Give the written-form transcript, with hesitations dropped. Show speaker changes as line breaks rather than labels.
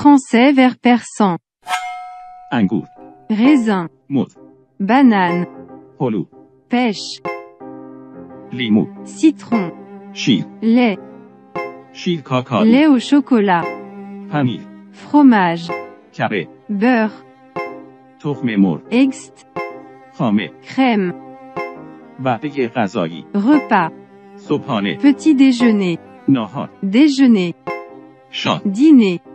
français vers persan.
انگور،
Raisin.
موز،
Banane.
هلو،
Pêche.
لیمو،
Citron.
شیر،
Lait.
شیر کاکائو،
Lait au chocolat.
پنیر،
Fromage.
کره،
Beurre.
تخم مرغ،
Ext.
خامه،
Crème.
وعده غذایی،
Repas.
صبحانه،
Petit déjeuner.
ناهار،
Déjeuner.
شام.
Dîner.